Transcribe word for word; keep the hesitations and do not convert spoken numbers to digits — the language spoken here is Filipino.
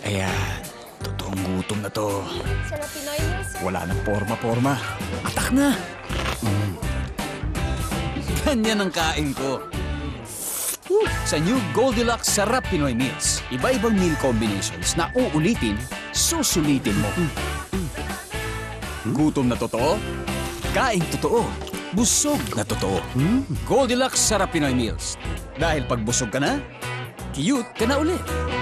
Ayan, totoong gutom na to. Sarap Pinoy meals, sir. Wala nang porma-porma. Atak na! Mm. Ganyan ang kain ko. Woo! Sa new Goldilocks Sarap Pinoy Meals. Iba-ibang meal combinations na uulitin, susulitin mo. Mm. Mm. Gutom na totoo? Kain totoo. Busog na totoo. Mm. Goldilocks Sarap Pinoy Meals. Dahil pag busog ka na, cute ka na ulit.